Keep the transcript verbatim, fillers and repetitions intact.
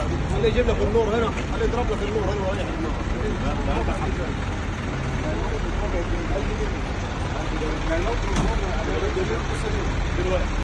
خليه يجيب لك النور هنا، خليه يضرب لك النور هنا ورايح النار.